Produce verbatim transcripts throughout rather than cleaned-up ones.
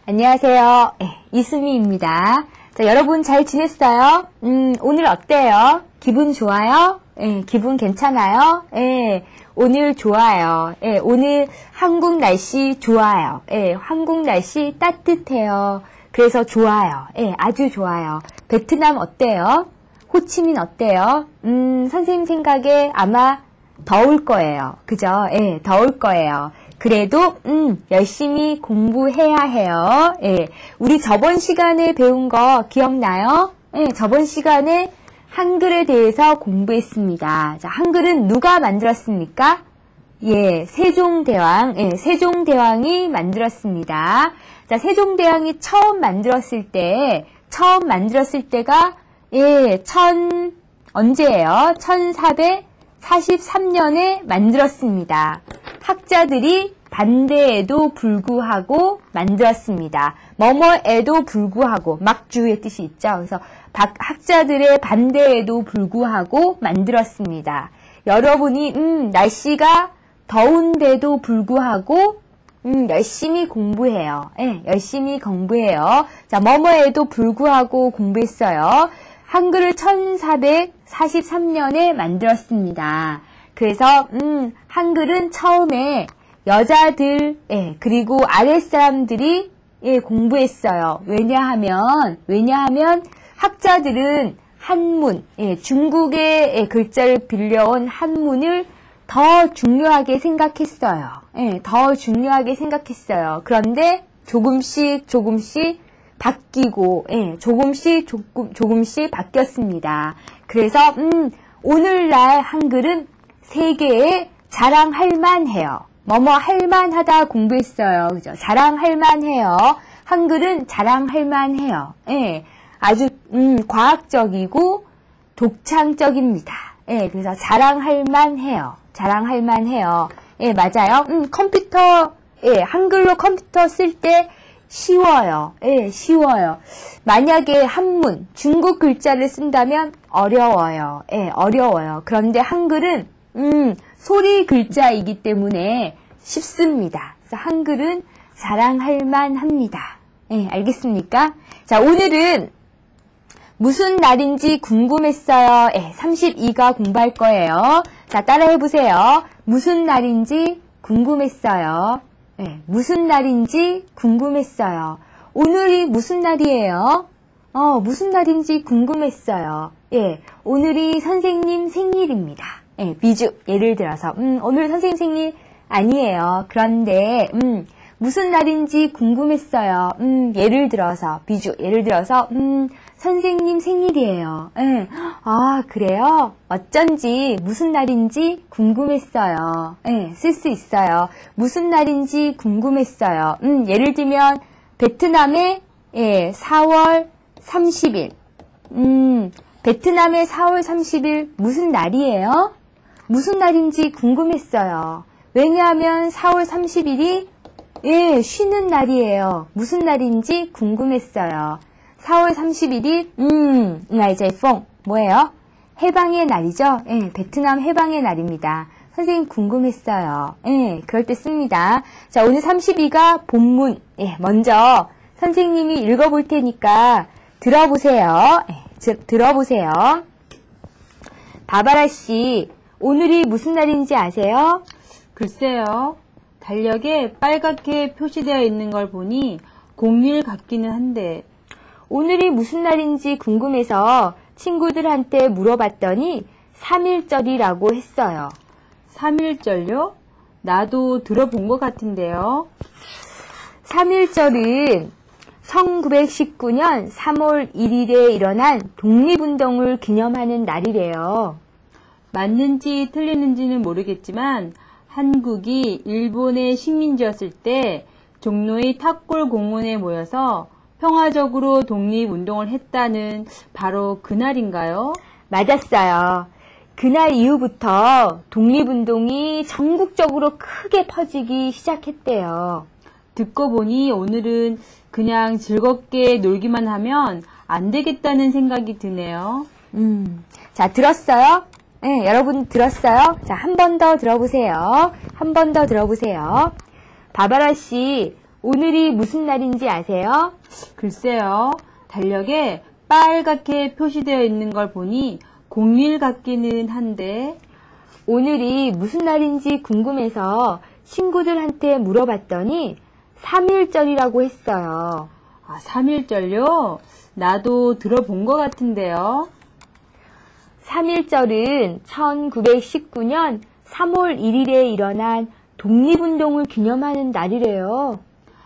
안녕하세요. 네, 이수미입니다. 자, 여러분 잘 지냈어요? 음, 오늘 어때요? 기분 좋아요? 네, 기분 괜찮아요? 네, 오늘 좋아요. 네, 오늘 한국 날씨 좋아요. 네, 한국 날씨 따뜻해요. 그래서 좋아요. 네, 아주 좋아요. 베트남 어때요? 호치민 어때요? 음, 선생님 생각에 아마 더울 거예요. 그죠? 예, 더울 거예요. 그래도 음, 열심히 공부해야 해요. 예, 우리 저번 시간에 배운 거 기억나요? 예, 저번 시간에 한글에 대해서 공부했습니다. 자, 한글은 누가 만들었습니까? 예, 세종대왕, 예, 세종대왕이 만들었습니다. 자, 세종대왕이 처음 만들었을 때, 처음 만들었을 때가 예, 천 언제예요? 천사백사십삼 년에 만들었습니다. 학자들이 반대에도 불구하고 만들었습니다. 뭐뭐에도 불구하고 막주의 뜻이 있죠. 그래서 학자들의 반대에도 불구하고 만들었습니다. 여러분이 음, 날씨가 더운데도 불구하고 음, 열심히 공부해요. 네, 열심히 공부해요. 자, 뭐뭐에도 불구하고 공부했어요. 한글을 천사백사십삼 년에 만들었습니다. 그래서 음, 한글은 처음에 여자들 예, 그리고 아랫사람들이 예, 공부했어요. 왜냐하면 왜냐하면 학자들은 한문, 예, 중국의 예, 글자를 빌려온 한문을 더 중요하게 생각했어요. 예, 더 중요하게 생각했어요. 그런데 조금씩 조금씩 바뀌고 예, 조금씩 조금, 조금씩 바뀌었습니다. 그래서 음, 오늘날 한글은 세계에 자랑할 만해요. 뭐뭐 할 만하다 공부했어요. 그죠? 자랑할 만해요. 한글은 자랑할 만해요. 예, 아주 음, 과학적이고 독창적입니다. 예, 그래서 자랑할 만해요. 자랑할 만해요. 예, 맞아요. 음, 컴퓨터 예, 한글로 컴퓨터 쓸 때 쉬워요. 예, 쉬워요. 만약에 한문, 중국 글자를 쓴다면 어려워요. 예, 어려워요. 그런데 한글은 음, 소리 글자이기 때문에 쉽습니다. 그래서 한글은 자랑할 만합니다. 예, 알겠습니까? 자, 오늘은 무슨 날인지 궁금했어요. 예, 삼십이가 공부할 거예요. 자, 따라해보세요. 무슨 날인지 궁금했어요. 예, 무슨 날인지 궁금했어요. 오늘이 무슨 날이에요? 어, 무슨 날인지 궁금했어요. 예, 오늘이 선생님 생일입니다. 예, 비주, 예를 들어서, 음, 오늘 선생님 생일 아니에요. 그런데, 음, 무슨 날인지 궁금했어요. 음, 예를 들어서, 비주, 예를 들어서, 음, 선생님 생일이에요. 예, 아, 그래요? 어쩐지, 무슨 날인지 궁금했어요. 예, 쓸 수 있어요. 무슨 날인지 궁금했어요. 음, 예를 들면, 베트남의, 예, 사월 삼십일. 음, 베트남의 사월 삼십일 무슨 날이에요? 무슨 날인지 궁금했어요. 왜냐하면 사월 삼십일이 예, 쉬는 날이에요. 무슨 날인지 궁금했어요. 사월 삼십일이 음, 나이제펑 뭐예요? 해방의 날이죠? 예, 베트남 해방의 날입니다. 선생님 궁금했어요. 예, 그럴 때 씁니다. 자, 오늘 삼십이가 본문. 예, 먼저 선생님이 읽어볼 테니까 들어보세요. 예, 즉, 들어보세요. 바바라 씨, 오늘이 무슨 날인지 아세요? 글쎄요. 달력에 빨갛게 표시되어 있는 걸 보니 공휴일 같기는 한데. 오늘이 무슨 날인지 궁금해서 친구들한테 물어봤더니 삼일절이라고 했어요. 삼일절요? 나도 들어본 것 같은데요. 삼일절은 천구백십구 년 삼월 일일에 일어난 독립운동을 기념하는 날이래요. 맞는지 틀리는지는 모르겠지만 한국이 일본의 식민지였을 때 종로의 탑골 공원에 모여서 평화적으로 독립운동을 했다는 바로 그날인가요? 맞았어요. 그날 이후부터 독립운동이 전국적으로 크게 퍼지기 시작했대요. 듣고 보니 오늘은 그냥 즐겁게 놀기만 하면 안 되겠다는 생각이 드네요. 음, 자, 들었어요? 네, 여러분 들었어요? 자, 한 번 더 들어보세요. 한 번 더 들어보세요. 바바라 씨, 오늘이 무슨 날인지 아세요? 글쎄요. 달력에 빨갛게 표시되어 있는 걸 보니 공휴일 같기는 한데. 오늘이 무슨 날인지 궁금해서 친구들한테 물어봤더니 삼일절이라고 했어요. 아, 삼일절요? 나도 들어본 것 같은데요. 삼일절은 천구백십구 년 삼월 일일에 일어난 독립운동을 기념하는 날이래요.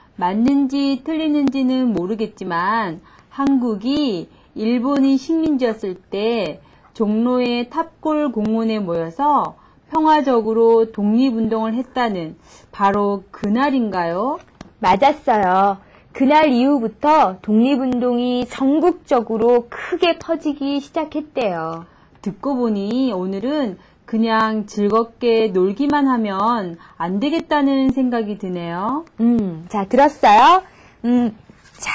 맞는지 틀리는지는 모르겠지만 한국이 일본이 식민지였을 때 종로의 탑골 공원에 모여서 평화적으로 독립운동을 했다는 바로 그날인가요? 맞았어요. 그날 이후부터 독립운동이 전국적으로 크게 퍼지기 시작했대요. 듣고 보니 오늘은 그냥 즐겁게 놀기만 하면 안 되겠다는 생각이 드네요. 음, 자, 들었어요? 음, 자,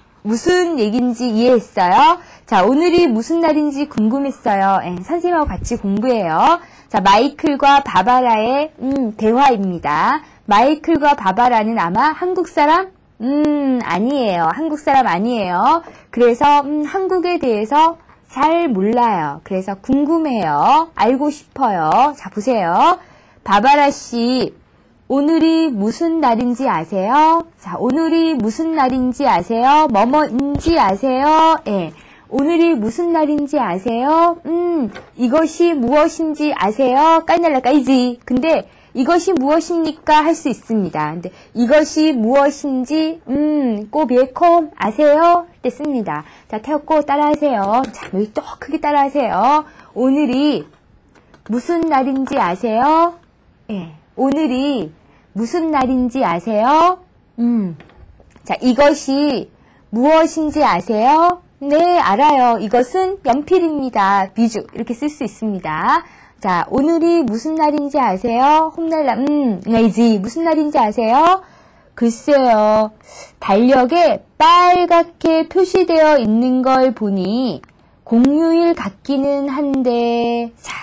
무슨 얘기인지 이해했어요? 자, 오늘이 무슨 날인지 궁금했어요. 예, 선생님하고 같이 공부해요. 자, 마이클과 바바라의 음, 대화입니다. 마이클과 바바라는 아마 한국 사람? 음, 아니에요. 한국 사람 아니에요. 그래서 음, 한국에 대해서 잘 몰라요. 그래서 궁금해요. 알고 싶어요. 자, 보세요. 바바라 씨, 오늘이 무슨 날인지 아세요? 자, 오늘이 무슨 날인지 아세요? 뭐뭐인지 아세요? 예. 오늘이 무슨 날인지 아세요? 음, 이것이 무엇인지 아세요? 까이날라 까이지. 근데 이것이 무엇입니까? 할 수 있습니다. 근데 이것이 무엇인지 음, 꼬비에콤 아세요? 때 씁니다. 자, 태웠고 따라하세요. 자, 여기 또 크게 따라하세요. 오늘이 무슨 날인지 아세요? 예. 오늘이 무슨 날인지 아세요? 음. 자, 이것이 무엇인지 아세요? 네, 알아요. 이것은 연필입니다. 비주. 이렇게 쓸 수 있습니다. 자, 오늘이 무슨 날인지 아세요? 홈날라, 음, 이지 무슨 날인지 아세요? 글쎄요. 달력에 빨갛게 표시되어 있는 걸 보니 공휴일 같기는 한데, 자,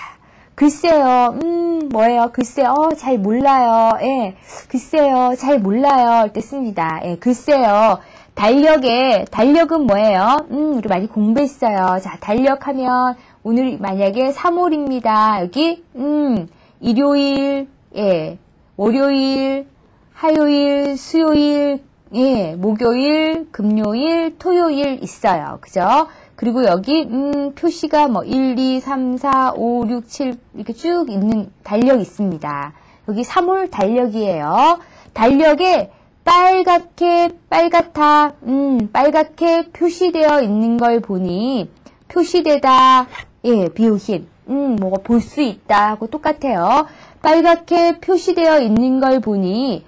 글쎄요. 음, 뭐예요? 글쎄요. 어, 잘 몰라요. 예, 글쎄요. 잘 몰라요. 때 씁니다. 예, 글쎄요. 달력에, 달력은 뭐예요? 음, 우리 많이 공부했어요. 자, 달력하면 오늘 만약에 삼월입니다. 여기 음 일요일, 예, 월요일, 화요일, 수요일, 예, 목요일, 금요일, 토요일 있어요. 그죠? 그리고 여기 음 표시가 뭐 일, 이, 삼, 사, 오, 육, 칠 이렇게 쭉 있는 달력 있습니다. 여기 삼월 달력이에요. 달력에 빨갛게 빨갛다 음 빨갛게 표시되어 있는 걸 보니 표시되다 예, 비오힌. 음, 뭐, 볼 수 있다 하고 똑같아요. 빨갛게 표시되어 있는 걸 보니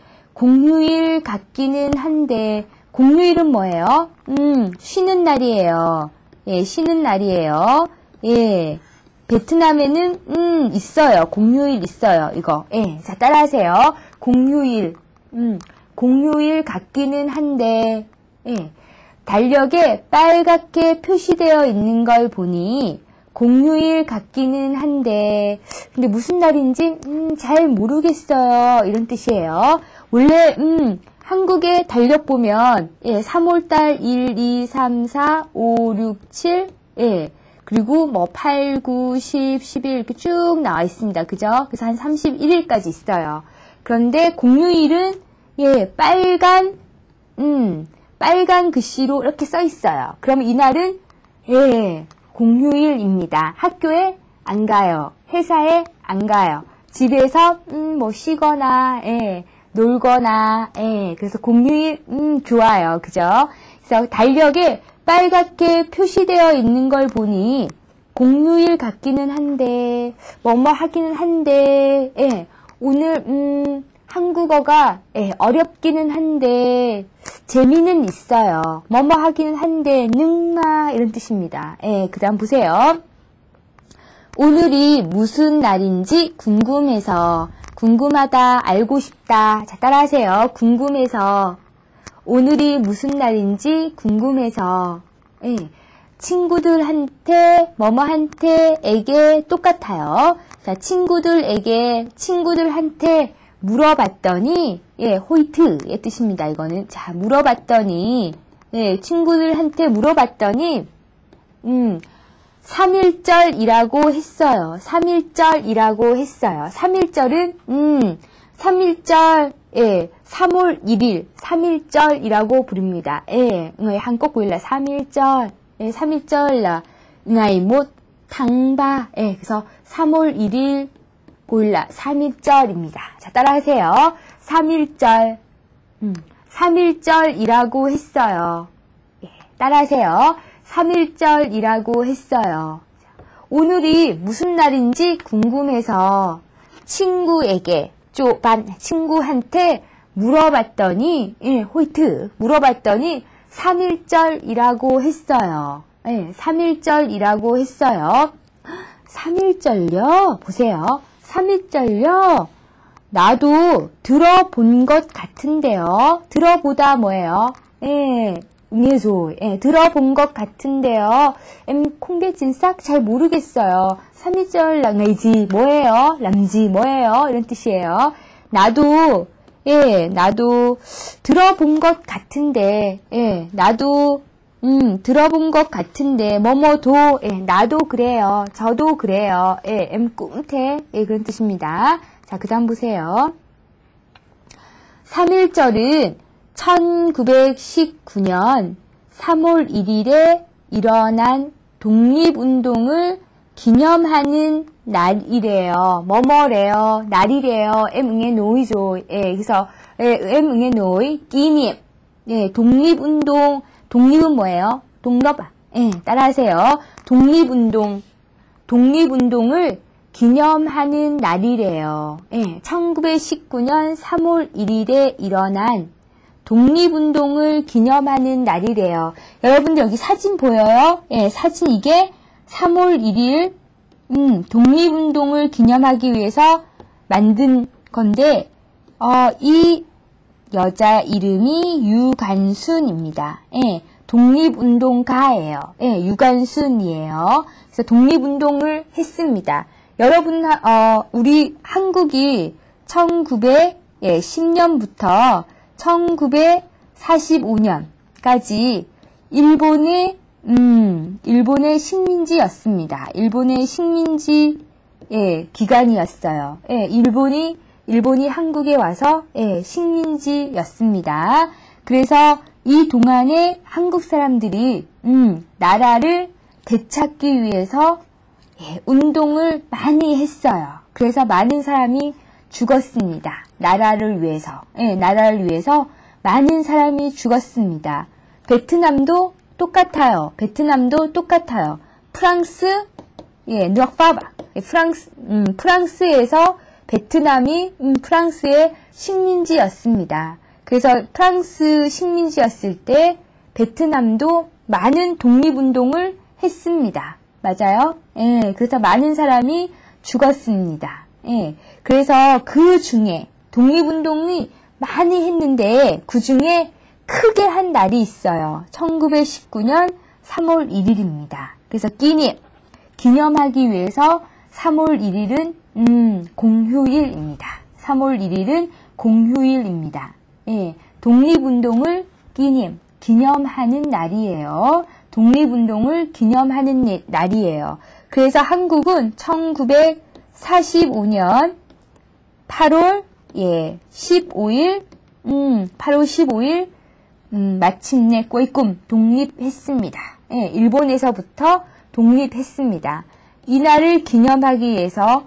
공휴일 같기는 한데, 공휴일은 뭐예요? 음, 쉬는 날이에요. 예, 쉬는 날이에요. 예, 베트남에는, 음, 있어요. 공휴일 있어요. 이거. 예, 자, 따라하세요. 공휴일. 음, 공휴일 같기는 한데, 예. 달력에 빨갛게 표시되어 있는 걸 보니 공휴일 같기는 한데 근데 무슨 날인지 음, 잘 모르겠어요. 이런 뜻이에요. 원래 음, 한국의 달력 보면 예, 삼월달 일, 이, 삼, 사, 오, 육, 칠 예, 그리고 뭐 팔, 구, 십, 십일 이렇게 쭉 나와 있습니다. 그죠? 그래서 한 삼십일 일까지 있어요. 그런데 공휴일은 예, 빨간 음 빨간 글씨로 이렇게 써 있어요. 그럼 이날은 예, 공휴일입니다. 학교에 안 가요. 회사에 안 가요. 집에서 음, 뭐 쉬거나 예, 놀거나 예, 그래서 공휴일 음, 좋아요. 그죠? 그래서 달력에 빨갛게 표시되어 있는 걸 보니 공휴일 같기는 한데 뭐뭐 하기는 한데 예, 오늘 음 한국어가 예, 어렵기는 한데 재미는 있어요. 뭐뭐 하기는 한데 능마 이런 뜻입니다. 예, 그 다음 보세요. 오늘이 무슨 날인지 궁금해서 궁금하다 알고 싶다. 자, 따라하세요. 궁금해서 오늘이 무슨 날인지 궁금해서 예, 친구들한테 뭐뭐한테에게 똑같아요. 자, 친구들에게 친구들한테 물어봤더니, 예, 호이트의 뜻입니다. 이거는. 자, 물어봤더니, 예, 친구들한테 물어봤더니, 음, 삼일절이라고 했어요. 삼일절이라고 했어요. 삼일절은, 음, 삼일절, 예, 삼월 일일, 삼일절이라고 부릅니다. 예, người Hàn Quốc gọi là 삼일절, 예, 삼일절, ngày một tháng ba, 예, 그래서 삼월 일일 골라 삼일절입니다. 자, 따라하세요. 삼일절, 음, 삼일절이라고 했어요. 예, 따라하세요. 삼일절이라고 했어요. 오늘이 무슨 날인지 궁금해서 친구에게, 쪼반, 친구한테 물어봤더니, 예, 호이트, 물어봤더니 삼일절이라고 했어요. 예, 삼일절이라고 했어요. 삼일절요? 보세요. 삼일절요? 나도 들어본 것 같은데요. 들어보다 뭐예요? 예, 응해소. 예, 들어본 것 같은데요. em không biết chính xác, 잘 모르겠어요. 삼일절 là ngày gì, 뭐예요? làm gì, 뭐예요? 이런 뜻이에요. 나도, 예, 나도 들어본 것 같은데, 예, 나도, 음, 들어본 것 같은데, 뭐뭐도, 예, 나도 그래요. 저도 그래요. 예, em cũng thế. 예, 그런 뜻입니다. 자, 그 다음 보세요. 삼일절은 천구백십구 년 삼월 일일에 일어난 독립운동을 기념하는 날이래요. 뭐뭐래요? 날이래요. em 응애 노이죠. 예, 그래서 예, em 응애 노이 기념. 예, 독립운동. 독립은 뭐예요? 독립. 예, 따라하세요. 독립운동. 독립운동을 기념하는 날이래요. 예, 천구백십구 년 삼월 일일에 일어난 독립운동을 기념하는 날이래요. 여러분들 여기 사진 보여요? 예, 사진 이게 삼월 일일 음, 독립운동을 기념하기 위해서 만든 건데 어, 이 여자 이름이 유관순입니다. 예, 독립운동가예요. 예, 유관순이에요. 그래서 독립운동을 했습니다. 여러분, 어, 우리 한국이 천구백십 년부터 천구백사십오 년까지 일본의, 음, 일본의 식민지였습니다. 일본의 식민지, 예, 기간이었어요. 예, 일본이, 일본이 한국에 와서, 예, 식민지였습니다. 그래서 이 동안에 한국 사람들이, 음, 나라를 되찾기 위해서 예, 운동을 많이 했어요. 그래서 많은 사람이 죽었습니다. 나라를 위해서. 예, 나라를 위해서 많은 사람이 죽었습니다. 베트남도 똑같아요. 베트남도 똑같아요. 프랑스, 예, 누악파바. 예, 프랑스, 음, 프랑스에서 베트남이, 음, 프랑스의 식민지였습니다. 그래서 프랑스 식민지였을 때 베트남도 많은 독립운동을 했습니다. 맞아요? 예, 그래서 많은 사람이 죽었습니다. 예, 그래서 그 중에 독립운동이 많이 했는데 그 중에 크게 한 날이 있어요. 천구백십구 년 삼월 일일입니다. 그래서 기념, 기념하기 위해서 삼월 일일은 음, 공휴일입니다. 삼월 일일은 공휴일입니다. 예, 독립운동을 기념, 기념하는 날이에요. 독립운동을 기념하는 날이에요. 그래서 한국은 천구백사십오 년 팔월 예, 십오일, 음, 팔월 십오일, 음, 마침내 꿰꿈 독립했습니다. 예, 일본에서부터 독립했습니다. 이날을 기념하기 위해서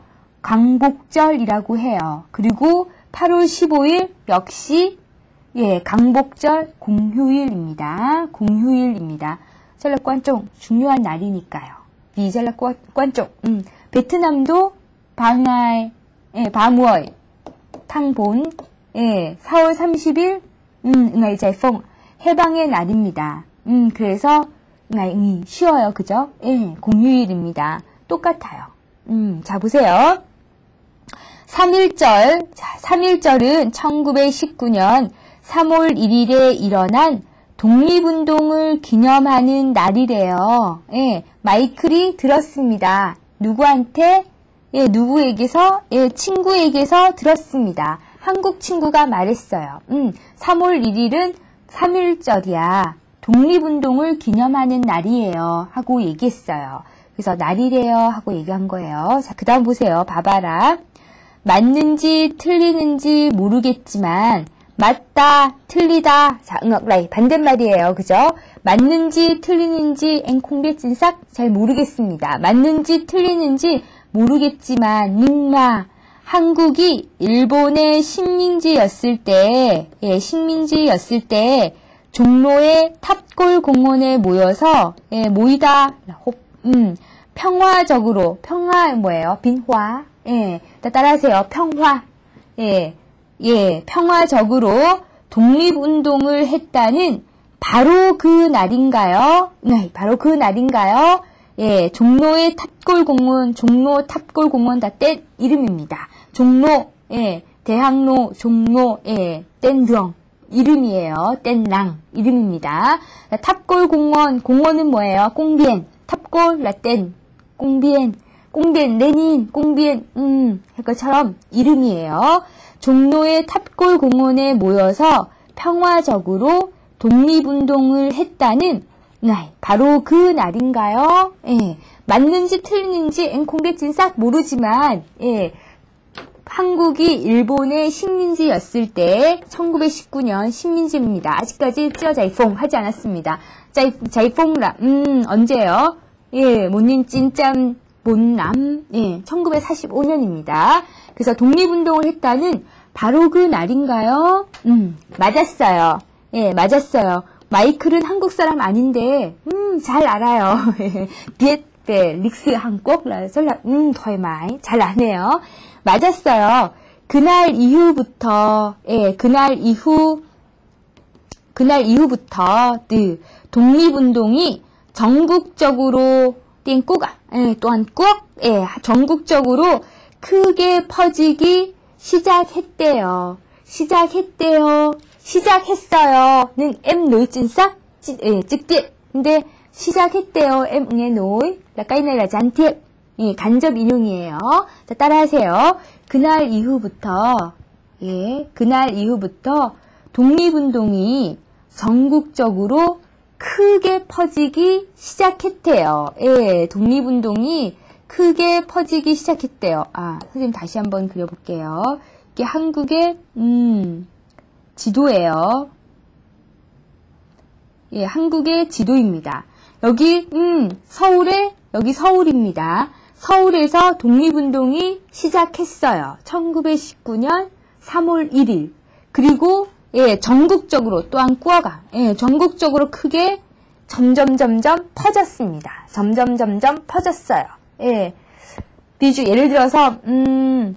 광복절이라고 해요. 그리고 팔월 십오일 역시 예, 광복절 공휴일입니다. 공휴일입니다. 젤라 관종 중요한 날이니까요. 이 젤라 관종. 음, 베트남도 방알, 예, 바무얼, 탕본, 예, 사월 삼십일, 음, 응아이 잘퐁 해방의 날입니다. 음, 그래서 응아이 쉬워요, 그죠? 예, 공휴일입니다. 똑같아요. 음, 자 보세요. 삼일절, 자, 삼일절은 천구백십구 년 삼월 일일에 일어난 독립운동을 기념하는 날이래요. 예, 마이클이 들었습니다. 누구한테? 예, 누구에게서? 예, 친구에게서 들었습니다. 한국 친구가 말했어요. 음, 삼월 일일은 삼일절이야. 독립운동을 기념하는 날이에요. 하고 얘기했어요. 그래서 날이래요. 하고 얘기한 거예요. 자, 그 다음 보세요. 봐봐라. 맞는지 틀리는지 모르겠지만 맞다, 틀리다. 자, 응역라이 반대말이에요. 그죠? 맞는지 틀리는지 앵콩빌진싹 잘 모르겠습니다. 맞는지 틀리는지 모르겠지만 닝마 한국이 일본의 식민지였을 때, 예, 식민지였을 때 종로의 탑골 공원에 모여서 예, 모이다. 음, 평화적으로 평화 뭐예요? 빈화. 예, 따라하세요. 평화. 예, 예, 평화적으로 독립운동을 했다는 바로 그 날인가요? 네, 바로 그 날인가요? 예, 종로의 탑골 공원, 종로 탑골 공원 다 땐 이름입니다. 종로, 예, 대학로, 종로, 예, 땐령 이름이에요. 땐랑 이름입니다. 탑골 공원, 공원은 뭐예요? 꽁비엔, 탑골, 라땐, 꽁비엔, 꽁비엔, 레닌, 꽁비엔, 음, 할 것처럼 이름이에요. 종로의 탑골 공원에 모여서 평화적으로 독립운동을 했다는 날, 바로 그 날인가요? 예, 맞는지 틀리는지 앵콩게진싹 모르지만, 예, 한국이 일본의 식민지였을 때 천구백십구 년 식민지입니다. 아직까지 쩌자이퐁 하지 않았습니다. 자이, 자이퐁라, 음, 언제요? 예, 못님 찐짬 못남, 예, 천구백사십오 년입니다. 그래서 독립운동을 했다는 바로 그 날인가요? 음, 맞았어요. 예, 맞았어요. 마이클은 한국 사람 아닌데, 음, 잘 알아요. 비엣, 네, 릭스 한국, 설라, 음, 더이마이. 잘 아네요. 맞았어요. 그날 이후부터, 예, 그날 이후, 그날 이후부터, 그, 독립운동이 전국적으로, 띵꼬가, 예, 또한 꼭, 예, 전국적으로 크게 퍼지기 시작했대요. 시작했대요. 시작했어요.는 M 노이진싹, 예, 즉디. 근데, 시작했대요. M 응의 노이. 라까이나라 잔팁. 예, 간접 인용이에요. 자, 따라하세요. 그날 이후부터, 예, 그날 이후부터 독립운동이 전국적으로 크게 퍼지기 시작했대요. 예, 독립운동이 크게 퍼지기 시작했대요. 아, 선생님 다시 한번 그려볼게요. 이게 한국의, 음, 지도예요. 예, 한국의 지도입니다. 여기, 음, 서울에, 여기 서울입니다. 서울에서 독립운동이 시작했어요. 천구백십구 년 삼월 일일. 그리고, 예, 전국적으로, 또한 꾸어가, 예, 전국적으로 크게 점점, 점점 퍼졌습니다. 점점, 점점 퍼졌어요. 예. 비주, 예를 들어서, 음,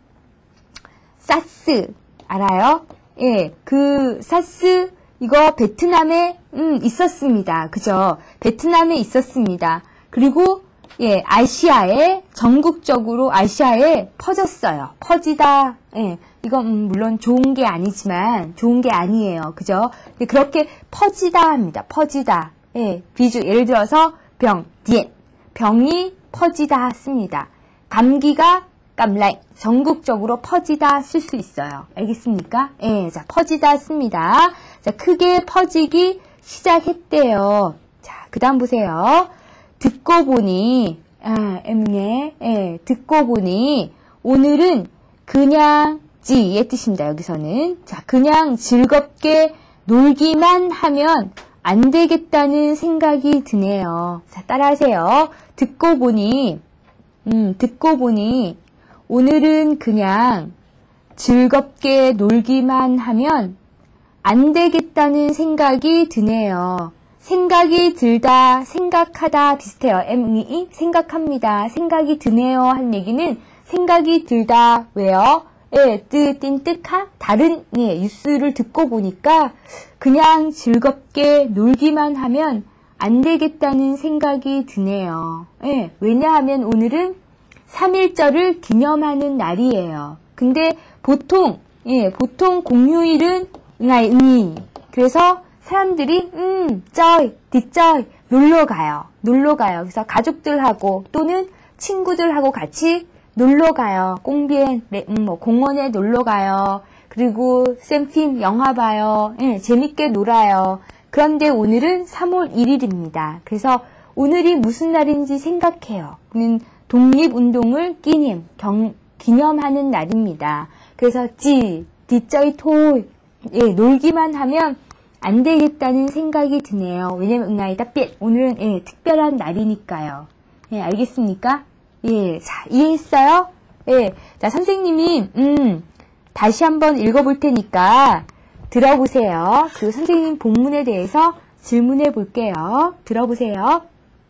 사스, 알아요? 예, 그, 사스, 이거 베트남에, 음, 있었습니다. 그죠? 베트남에 있었습니다. 그리고, 예, 아시아에, 전국적으로 아시아에 퍼졌어요. 퍼지다, 예, 이건, 음, 물론 좋은 게 아니지만, 좋은 게 아니에요. 그죠? 그렇게 퍼지다 합니다. 퍼지다. 예, 비주, 예를 들어서, 병, 디엔. 병이 퍼지다 씁니다. 감기가, 깜라이. 전국적으로 퍼지다 쓸 수 있어요. 알겠습니까? 예, 자, 퍼지다 씁니다. 자, 크게 퍼지기 시작했대요. 자, 그 다음 보세요. 듣고 보니, 아, 엠네, 예, 듣고 보니, 오늘은 그냥, 지의 뜻입니다, 여기서는. 자, 그냥 즐겁게 놀기만 하면 안 되겠다는 생각이 드네요. 자, 따라하세요. 듣고 보니, 음, 듣고 보니, 오늘은 그냥 즐겁게 놀기만 하면 안 되겠다는 생각이 드네요. 생각이 들다, 생각하다 비슷해요. M-이 생각합니다. 생각이 드네요. 한 얘기는 생각이 들다. 왜요? 예, 뜨, 띵, 뜨카? 다른, 예, 뉴스를 듣고 보니까 그냥 즐겁게 놀기만 하면 안 되겠다는 생각이 드네요. 예, 왜냐하면 오늘은 삼일절을 기념하는 날이에요. 근데 보통, 예, 보통 공휴일은 응아이 응이. 그래서 사람들이, 음, 쩌이, 뒷쩌이, 놀러 가요. 놀러 가요. 그래서 가족들하고 또는 친구들하고 같이 놀러 가요. 꽁비엔, 음, 뭐, 공원에 놀러 가요. 그리고 쌤팀 영화 봐요. 예, 재밌게 놀아요. 그런데 오늘은 삼월 일일입니다. 그래서 오늘이 무슨 날인지 생각해요. 는 독립운동을 기념, 경, 기념하는 날입니다. 그래서 지, 디저이 토, 예, 놀기만 하면 안 되겠다는 생각이 드네요. 왜냐면 응아이다 삐 오늘은 예, 특별한 날이니까요. 예, 알겠습니까? 예, 자, 이해했어요? 예, 자, 선생님이, 음, 다시 한번 읽어볼 테니까 들어보세요. 그리고 선생님 본문에 대해서 질문해 볼게요. 들어보세요.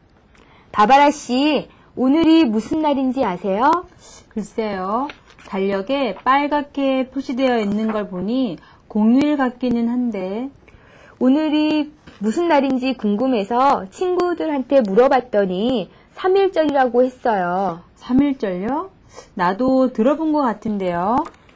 바바라 씨, 오늘이 무슨 날인지 아세요? 글쎄요. 달력에 빨갛게 표시되어 있는 걸 보니 공휴일 같기는 한데. 오늘이 무슨 날인지 궁금해서 친구들한테 물어봤더니 삼일절이라고 했어요. 삼일절요? 나도 들어본 것 같은데요.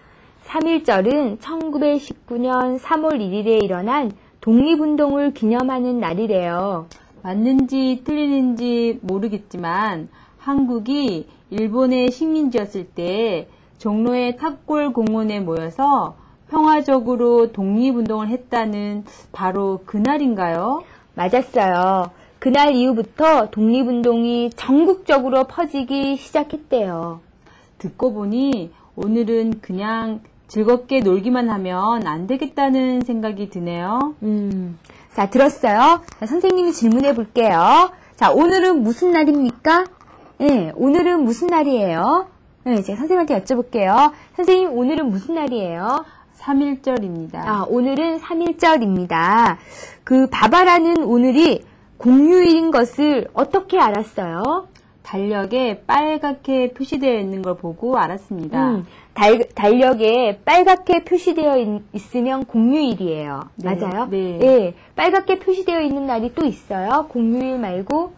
삼일절은 천구백십구 년 삼월 일일에 일어난 독립운동을 기념하는 날이래요. 맞는지 틀리는지 모르겠지만 한국이 일본의 식민지였을 때 종로의 탑골 공원에 모여서 평화적으로 독립운동을 했다는 바로 그날인가요? 맞았어요. 그날 이후부터 독립운동이 전국적으로 퍼지기 시작했대요. 듣고 보니 오늘은 그냥 즐겁게 놀기만 하면 안 되겠다는 생각이 드네요. 음, 자, 들었어요? 자, 선생님이 질문해 볼게요. 자, 오늘은 무슨 날입니까? 네, 오늘은 무슨 날이에요? 네, 제가 선생님한테 여쭤볼게요. 선생님, 오늘은 무슨 날이에요? 삼일절입니다. 아, 오늘은 삼일절입니다. 그 바바라는 오늘이 공휴일인 것을 어떻게 알았어요? 달력에 빨갛게 표시되어 있는 걸 보고 알았습니다. 음, 달, 달력에 빨갛게 표시되어 있, 있으면 공휴일이에요. 네, 맞아요? 네. 네, 빨갛게 표시되어 있는 날이 또 있어요? 공휴일 말고?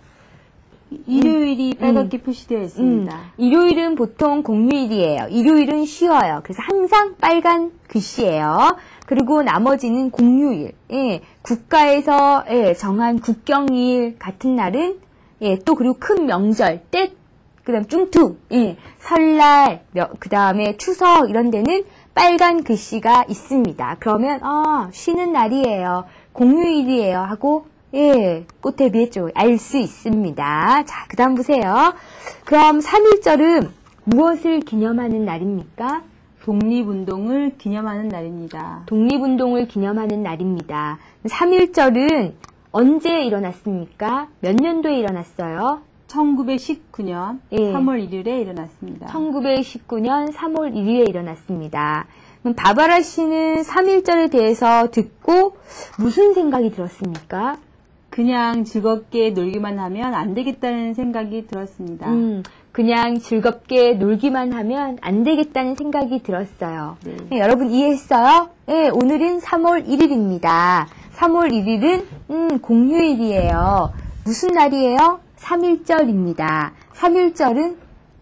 일요일이 빨갛게 표시되어 있습니다. 음, 일요일은 보통 공휴일이에요. 일요일은 쉬어요. 그래서 항상 빨간 글씨예요. 그리고 나머지는 공휴일. 예, 국가에서 예, 정한 국경일 같은 날은 예, 또 그리고 큰 명절, 때, 그다음 중투, 예, 설날, 그 다음에 추석 이런 데는 빨간 글씨가 있습니다. 그러면 아, 쉬는 날이에요. 공휴일이에요 하고 예, 꽃에 비했죠. 알 수 있습니다. 자, 그 다음 보세요. 그럼 삼일절은 무엇을 기념하는 날입니까? 독립운동을 기념하는 날입니다. 독립운동을 기념하는 날입니다. 삼일절은 언제 일어났습니까? 몇 년도에 일어났어요? 천구백십구 년 예. 삼월 일일에 일어났습니다. 천구백십구 년 삼월 일일에 일어났습니다. 그럼 바바라 씨는 삼일절에 대해서 듣고 무슨 생각이 들었습니까? 그냥 즐겁게 놀기만 하면 안 되겠다는 생각이 들었습니다. 음, 그냥 즐겁게 놀기만 하면 안 되겠다는 생각이 들었어요. 네. 네, 여러분 이해했어요? 네, 오늘은 삼월 일일입니다. 삼월 일일은 음, 공휴일이에요. 무슨 날이에요? 삼일절입니다. 삼일절은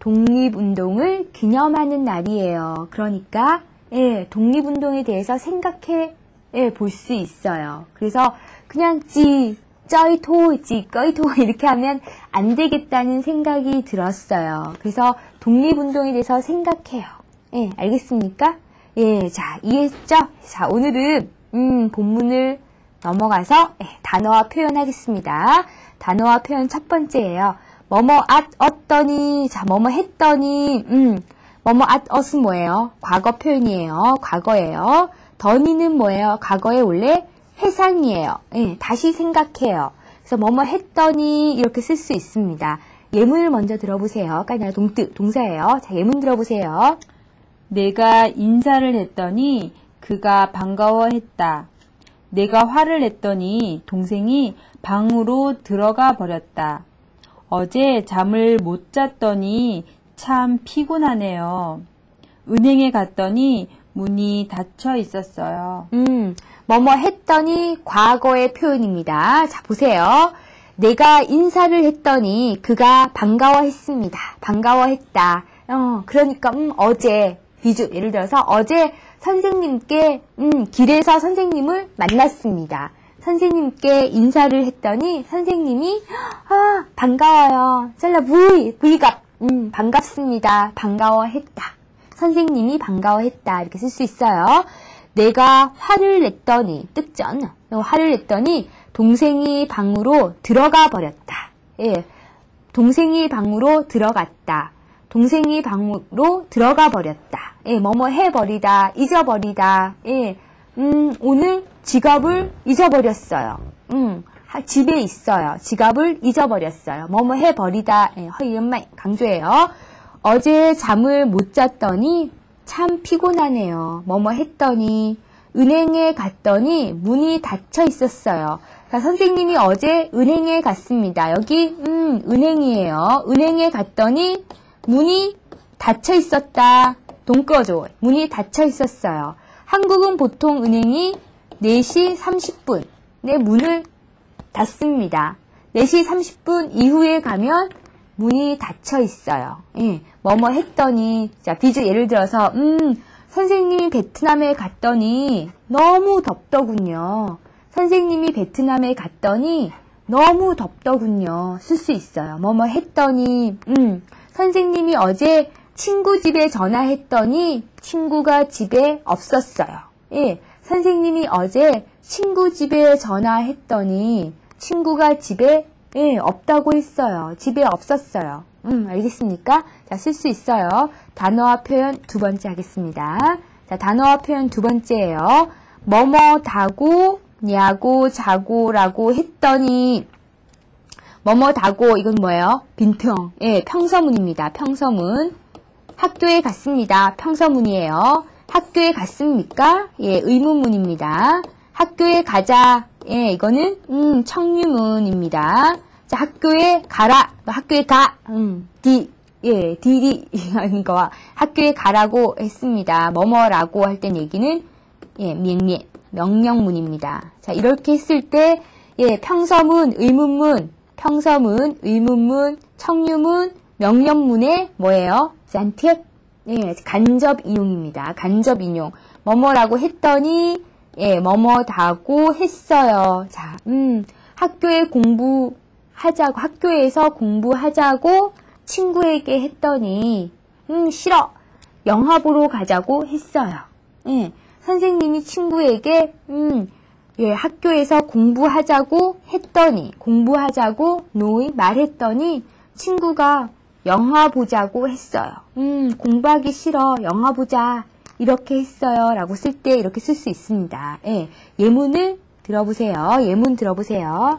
독립운동을 기념하는 날이에요. 그러니까 예, 독립운동에 대해서 생각해 예, 볼 수 있어요. 그래서 그냥 지, 쩌이 토, 지, 꺼이 토 이렇게 하면 안 되겠다는 생각이 들었어요. 그래서 독립운동에 대해서 생각해요. 예, 알겠습니까? 예, 자, 이해했죠? 자, 오늘은 음, 본문을 넘어가서 예, 단어와 표현하겠습니다. 단어와 표현 첫 번째예요. 뭐뭐 앗 어떠니, 자, 뭐뭐 했더니, 음, 뭐뭐 앗 엇은 뭐예요? 과거 표현이에요. 과거예요. 더니는 뭐예요? 과거의 원래 해상이에요. 예, 다시 생각해요. 그래서 뭐뭐 했더니 이렇게 쓸 수 있습니다. 예문을 먼저 들어보세요. 까냐 동뜻 동사예요. 자, 예문 들어보세요. 내가 인사를 했더니 그가 반가워했다. 내가 화를 냈더니 동생이 방으로 들어가 버렸다. 어제 잠을 못 잤더니 참 피곤하네요. 은행에 갔더니 문이 닫혀 있었어요. 음, 뭐뭐 했더니 과거의 표현입니다. 자, 보세요. 내가 인사를 했더니 그가 반가워했습니다. 반가워했다. 어, 그러니까 음, 어제 비주 예를 들어서 어제 선생님께 음, 길에서 선생님을 만났습니다. 선생님께 인사를 했더니 선생님이 아 반가워요. 셀라 부이 부이갑 음, 반갑습니다. 반가워했다. 선생님이 반가워했다. 이렇게 쓸 수 있어요. 내가 화를 냈더니, 뜻전. 화를 냈더니 동생이 방으로 들어가 버렸다. 예, 동생이 방으로 들어갔다. 동생이 방으로 들어가 버렸다. 예, 뭐뭐 해버리다, 잊어버리다. 예, 음, 오늘 지갑을 잊어버렸어요. 음, 집에 있어요. 지갑을 잊어버렸어요. 뭐뭐 해버리다. 예, 허이음만 강조해요. 어제 잠을 못 잤더니 참 피곤하네요. 뭐뭐 했더니 은행에 갔더니 문이 닫혀 있었어요. 자, 선생님이 어제 은행에 갔습니다. 여기 음, 은행이에요. 은행에 갔더니 문이 닫혀 있었다. 돈 꺼줘. 문이 닫혀 있었어요. 한국은 보통 은행이 네 시 삼십 분에 문을 닫습니다. 네 시 삼십 분 이후에 가면 문이 닫혀 있어요. 예, 뭐뭐 했더니, 자, 비주 예를 들어서, 음, 선생님이 베트남에 갔더니 너무 덥더군요. 선생님이 베트남에 갔더니 너무 덥더군요. 쓸 수 있어요. 뭐뭐 했더니, 음, 선생님이 어제 친구 집에 전화했더니 친구가 집에 없었어요. 예, 선생님이 어제 친구 집에 전화했더니 친구가 집에 예, 없다고 했어요. 집에 없었어요. 음, 알겠습니까? 자, 쓸 수 있어요. 단어와 표현 두 번째 하겠습니다. 자, 단어와 표현 두 번째예요. 뭐뭐 다고, 냐고, 자고라고 했더니 뭐뭐 다고 이건 뭐예요? 빈평. 예, 평서문입니다. 평서문. 학교에 갔습니다. 평서문이에요. 학교에 갔습니까? 예, 의문문입니다. 학교에 가자. 예, 이거는 음, 청유문입니다. 자, 학교에 가라. 학교에 가. 음, 디. 예, 디디 하는 거와 학교에 가라고 했습니다. 뭐뭐라고 할 땐 얘기는 예, 명예, 명령문입니다. 자, 이렇게 했을 때 예, 평서문, 의문문, 평서문, 의문문, 청유문, 명령문의 뭐예요? 잔티액. 예, 간접 인용입니다. 간접 인용. 뭐뭐라고 했더니 예, 뭐뭐다고 했어요. 자, 음, 학교에 공부하자고, 학교에서 공부하자고 친구에게 했더니, 음, 싫어. 영화 보러 가자고 했어요. 예, 선생님이 친구에게, 음, 예, 학교에서 공부하자고 했더니, 공부하자고 노이 말했더니, 친구가 영화 보자고 했어요. 음, 공부하기 싫어. 영화 보자. 이렇게 했어요. 라고 쓸 때 이렇게 쓸 수 있습니다. 예, 예문을 들어보세요. 예문 들어보세요.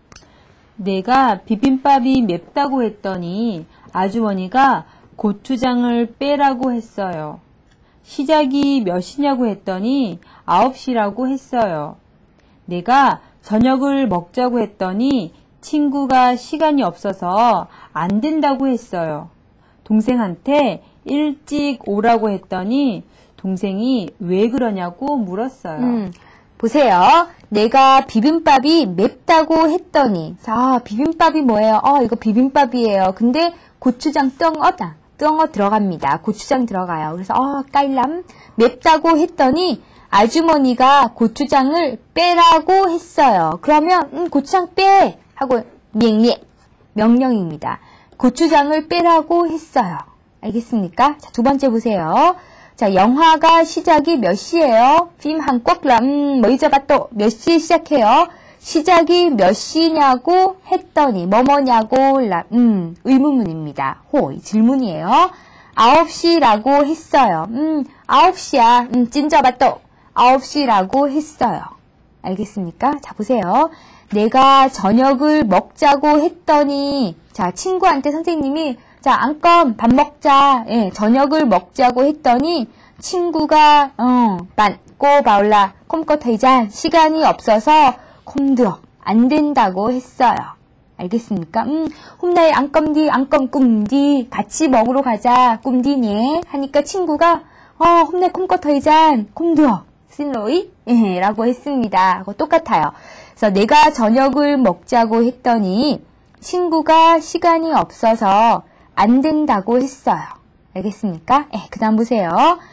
내가 비빔밥이 맵다고 했더니 아주머니가 고추장을 빼라고 했어요. 시작이 몇 시냐고 했더니 아홉 시라고 했어요. 내가 저녁을 먹자고 했더니 친구가 시간이 없어서 안 된다고 했어요. 동생한테 일찍 오라고 했더니 동생이 왜 그러냐고 물었어요. 음, 보세요. 내가 비빔밥이 맵다고 했더니, 자, 비빔밥이 뭐예요? 어, 이거 비빔밥이에요. 근데 고추장 떵어다. 떵어 들어갑니다. 고추장 들어가요. 그래서 어, 깔람 맵다고 했더니 아주머니가 고추장을 빼라고 했어요. 그러면 음, 고추장 빼 하고 명예 명령입니다. 고추장을 빼라고 했어요. 알겠습니까? 자, 두 번째 보세요. 자, 영화가 시작이 몇 시예요? phim Hàn Quốc là 음, 뭐 잊어봤또 몇 시에 시작해요? 시작이 몇 시냐고 했더니 뭐뭐냐고 라 음, 의문문입니다. 호, 질문이에요. 아홉 시라고 했어요. 음, 아홉 시야. 음, 찐져봤또 아홉 시라고 했어요. 알겠습니까? 자, 보세요. 내가 저녁을 먹자고 했더니 자, 친구한테 선생님이 자, 안껌 밥 먹자. 예, 저녁을 먹자고 했더니 친구가 어, 반, 꼬 바울라 콤껏해자 시간이 없어서 콤드어 안 된다고 했어요. 알겠습니까? 음, 홈나에 안껌디 안껌 꿈디 같이 먹으러 가자. 꿈디니 하니까 친구가 어, 홈나에 콤껏해자 콤드어 신로이 예, 라고 했습니다. 하고 똑같아요. 그래서 내가 저녁을 먹자고 했더니 친구가 시간이 없어서 안 된다고 했어요. 알겠습니까? 예, 그 다음 보세요.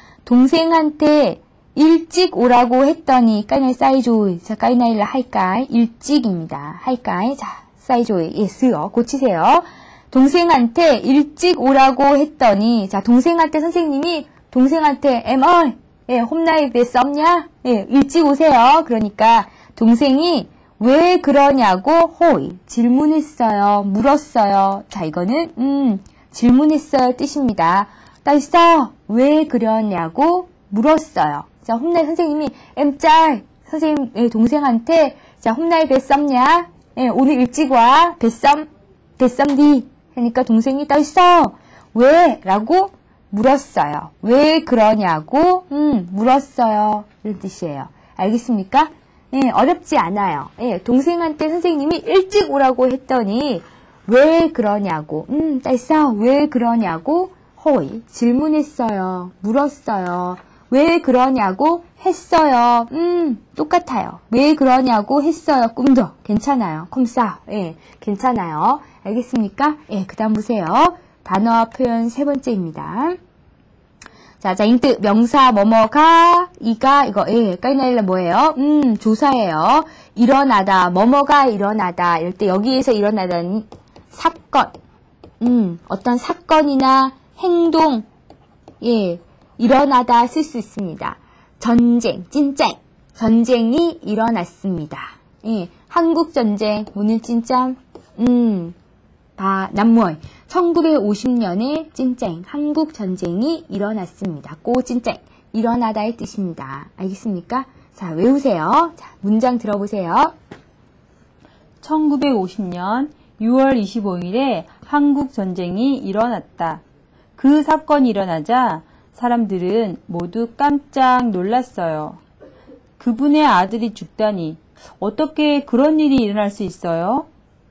동생한테 일찍 오라고 했더니 까이나이 사이조이. 자, 까이나이라 할까이 일찍입니다. 할까이. 자, 사이조이. 예, 쓰요. 고치세요. 동생한테 일찍 오라고 했더니, 자, 동생한테 선생님이 동생한테 엠얼, 예, 홈나이 왜 썸냐? 예, 일찍 오세요. 그러니까 동생이 왜 그러냐고 호이 질문했어요. 물었어요. 자, 이거는 음, 질문했어요 뜻입니다. 따있어 왜 그러냐고 물었어요. 자, 홈나이 선생님이 엠짤 선생님 예, 동생한테 자, 홈나이 왜 썸냐? 예, 오늘 일찍 와. 뱃썸 뱃썸디. 그러니까 동생이 따있어 왜? 라고 물었어요. 왜 그러냐고 음, 물었어요. 이런 뜻이에요. 알겠습니까? 예, 어렵지 않아요. 예, 동생한테 선생님이 일찍 오라고 했더니 왜 그러냐고 음, 따있어 왜 그러냐고 호이 질문했어요. 물었어요. 왜 그러냐고 했어요. 음, 똑같아요. 왜 그러냐고 했어요. 꿈도 괜찮아요. 컴싸. 예, 괜찮아요. 알겠습니까? 예, 그 다음 보세요. 단어와 표현 세 번째입니다. 자, 자, 인트 명사 뭐뭐가 이가 이거 예, 까이나일라 뭐예요? 음, 조사예요. 일어나다 뭐뭐가 일어나다 이럴 때 여기에서 일어나다는 사건, 음, 어떤 사건이나 행동, 예, 일어나다 쓸 수 있습니다. 전쟁, 찐짱, 전쟁이 일어났습니다. 예, 한국 전쟁 오늘 찐짱, 음. 아, 남모이 천구백오십 년에 찐짱 한국 전쟁이 일어났습니다. 고 찐짱 일어나다의 뜻입니다. 알겠습니까? 자, 외우세요. 자, 문장 들어보세요. 천구백오십 년 유월 이십오일에 한국 전쟁이 일어났다. 그 사건이 일어나자 사람들은 모두 깜짝 놀랐어요. 그분의 아들이 죽다니 어떻게 그런 일이 일어날 수 있어요?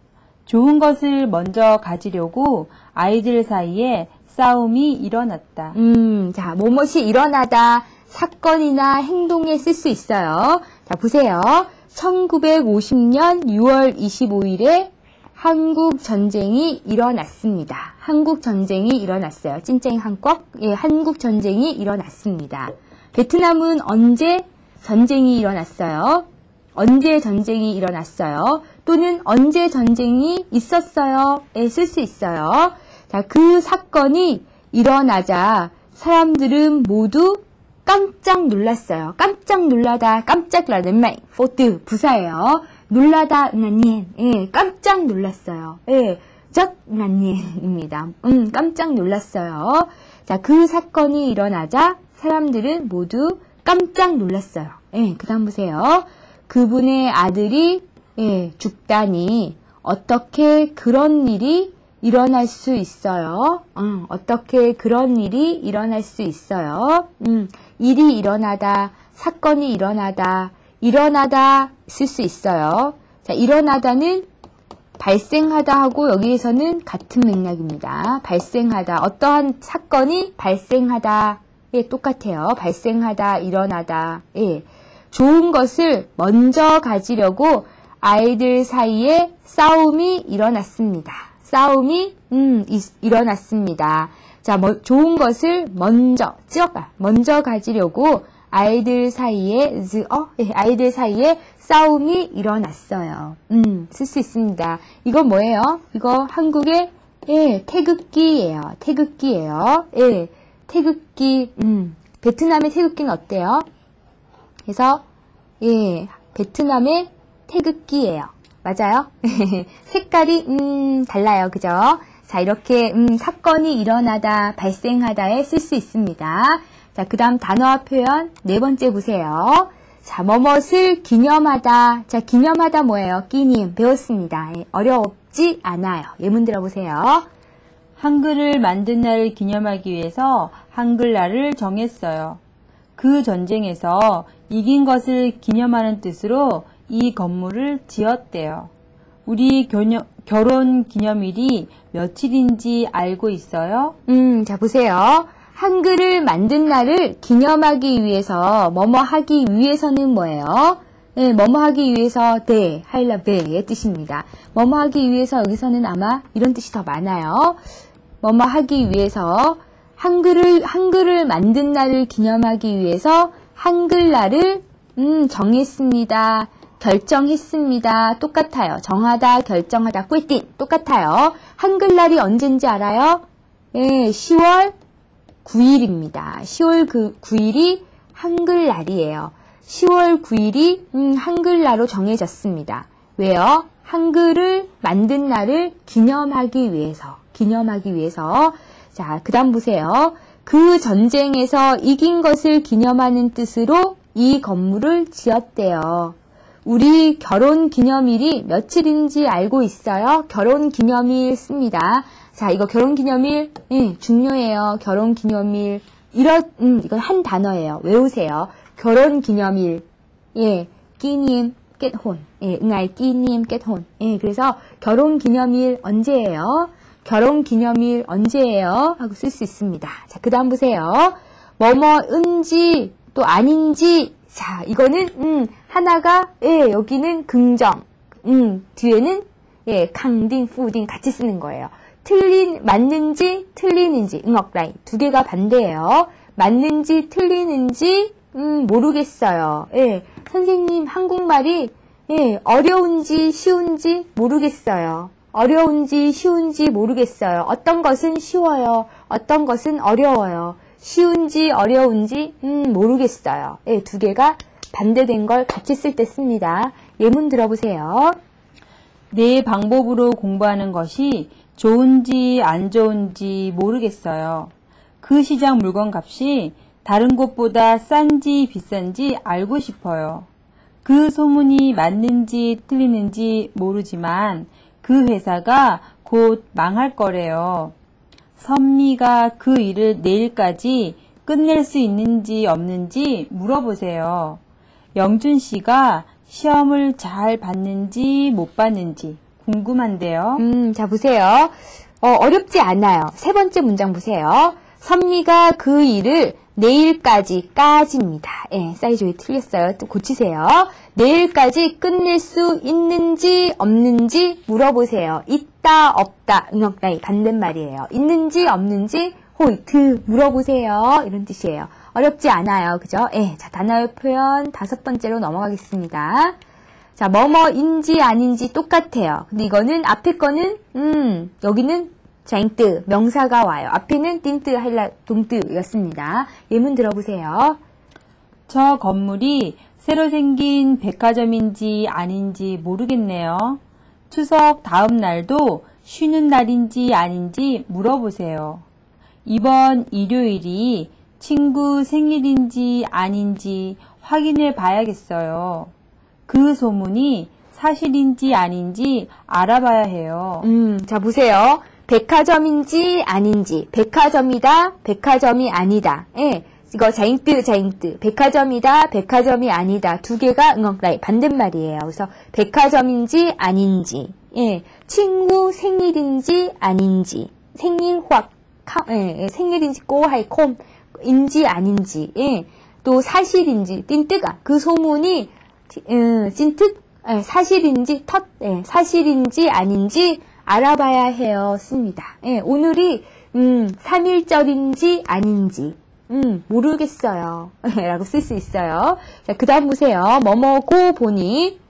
좋은 것을 먼저 가지려고 아이들 사이에 싸움이 일어났다. 음, 자, 뭐뭇이 일어나다 사건이나 행동에 쓸 수 있어요. 자, 보세요. 천구백오십 년 유월 이십오일에 한국 전쟁이 일어났습니다. 한국 전쟁이 일어났어요. 찐짱 한국, 예, 한국 전쟁이 일어났습니다. 베트남은 언제 전쟁이 일어났어요? 언제 전쟁이 일어났어요? 또는 언제 전쟁이 있었어요? 에 쓸 수 있어요. 자, 그 사건이 일어나자 사람들은 모두 깜짝 놀랐어요. 깜짝 놀라다, 깜짝 놀라다, 포트, 부사예요. 놀라다, 나니엔, 예, 깜짝 놀랐어요. 예, 적, 나니엔입니다. 음, 깜짝 놀랐어요. 자, 그 사건이 일어나자 사람들은 모두 깜짝 놀랐어요. 예, 그 다음 보세요. 그분의 아들이 예, 죽다니 어떻게 그런 일이 일어날 수 있어요? 음, 어떻게 그런 일이 일어날 수 있어요? 음, 일이 일어나다, 사건이 일어나다, 일어나다 쓸 수 있어요. 자, 일어나다는 발생하다 하고 여기에서는 같은 맥락입니다. 발생하다, 어떠한 사건이 발생하다, 예, 똑같아요. 발생하다, 일어나다, 예. 좋은 것을 먼저 가지려고 아이들 사이에 싸움이 일어났습니다. 싸움이 음, 이, 일어났습니다. 자, 뭐, 좋은 것을 먼저 찌어가 먼저 가지려고 아이들 사이에 어, 예, 아이들 사이에 싸움이 일어났어요. 음, 쓸 수 있습니다. 이거 뭐예요? 이거 한국의 예, 태극기예요. 태극기예요. 예, 태극기. 음, 베트남의 태극기는 어때요? 그래서 예, 베트남의 태극기예요. 맞아요? 색깔이 음, 달라요. 그죠? 자, 이렇게 음, 사건이 일어나다, 발생하다에 쓸 수 있습니다. 자, 그 다음 단어와 표현 네 번째 보세요. 자, 뭐뭇을 기념하다. 자, 기념하다 뭐예요? 끼님 배웠습니다. 예, 어렵지 않아요. 예문 들어보세요. 한글을 만든 날을 기념하기 위해서 한글날을 정했어요. 그 전쟁에서 이긴 것을 기념하는 뜻으로 이 건물을 지었대요. 우리 교녀, 결혼 기념일이 며칠인지 알고 있어요? 음, 자, 보세요. 한글을 만든 날을 기념하기 위해서, 뭐뭐 하기 위해서는 뭐예요? 네, 뭐뭐 하기 위해서, 네, 하일라베의 뜻입니다. 뭐뭐 하기 위해서 여기서는 아마 이런 뜻이 더 많아요. 뭐뭐 하기 위해서, 한글을, 한글을 만든 날을 기념하기 위해서, 한글날을, 음, 정했습니다. 결정했습니다. 똑같아요. 정하다, 결정하다, 꿀띠 똑같아요. 한글날이 언젠지 알아요? 예, 시월 구일입니다. 시월 그 구일이 한글날이에요. 시월 구일이 음, 한글날로 정해졌습니다. 왜요? 한글을 만든 날을 기념하기 위해서, 기념하기 위해서. 자, 그 다음 보세요. 그 전쟁에서 이긴 것을 기념하는 뜻으로 이 건물을 지었대요. 우리 결혼 기념일이 며칠인지 알고 있어요? 결혼 기념일 씁니다. 자, 이거 결혼 기념일, 예, 중요해요. 결혼 기념일. 이런, 음, 이건 한 단어예요. 외우세요. 결혼 기념일. 예, 끼님, kết hôn. 예, ngày 끼님, kết hôn. 예, 그래서 결혼 기념일 언제예요? 결혼 기념일 언제예요? 하고 쓸 수 있습니다. 자, 그 다음 보세요. 뭐뭐은지 또 아닌지. 자, 이거는 음, 하나가 예, 여기는 긍정. 음, 뒤에는 예, 강딩, 푸딩 같이 쓰는 거예요. 틀린 맞는지 틀리는지 응억라인 두 개가 반대예요. 맞는지 틀리는지 음, 모르겠어요. 예, 선생님 한국말이 예, 어려운지 쉬운지 모르겠어요. 어려운지 쉬운지 모르겠어요. 어떤 것은 쉬워요. 어떤 것은 어려워요. 쉬운지 어려운지 음, 모르겠어요. 예, 두 개가 반대된 걸 같이 쓸 때 씁니다. 예문 들어보세요. 내 방법으로 공부하는 것이 좋은지 안 좋은지 모르겠어요. 그 시장 물건 값이 다른 곳보다 싼지 비싼지 알고 싶어요. 그 소문이 맞는지 틀리는지 모르지만 그 회사가 곧 망할 거래요. 선미가 그 일을 내일까지 끝낼 수 있는지 없는지 물어보세요. 영준 씨가 시험을 잘 봤는지 못 봤는지 궁금한데요. 음, 자 보세요. 어, 어렵지 않아요. 세 번째 문장 보세요. 선미가 그 일을 내일까지 까지입니다. 예, 사이즈에 틀렸어요. 또 고치세요. 내일까지 끝낼 수 있는지 없는지 물어보세요. 있다 없다 응역라이 반대말이에요. 있는지 없는지 호이트 물어보세요. 이런 뜻이에요. 어렵지 않아요. 그죠? 예, 자 단어의 표현 다섯 번째로 넘어가겠습니다. 자, 뭐뭐인지 아닌지 똑같아요. 근데 이거는 앞에 거는 음 여기는 쟁뜨 명사가 와요. 앞에는 띵뜨 할라 동뜨였습니다. 예문 들어보세요. 저 건물이 새로 생긴 백화점인지 아닌지 모르겠네요. 추석 다음 날도 쉬는 날인지 아닌지 물어보세요. 이번 일요일이 친구 생일인지 아닌지 확인해 봐야겠어요. 그 소문이 사실인지 아닌지 알아봐야 해요. 음, 자 보세요. 백화점인지 아닌지 백화점이다 백화점이 아니다. 예, 이거 자잉뜨 자잉뜨 백화점이다 백화점이 아니다 두 개가 응억라이 반대말이에요. 그래서 백화점인지 아닌지 예, 친구 생일인지 아닌지 생일 확 예, 생일인지 꼬하이 콤인지 아닌지 예, 또 사실인지 띵뜨가 그 소문이 음, 찐특 예, 사실인지 텄 예, 사실인지 아닌지 알아봐야 해요. 씁니다. 예, 오늘이 음, 삼일절인지 아닌지 음, 모르겠어요. 라고 쓸 수 있어요. 자, 그 다음 보세요. 뭐뭐고 보니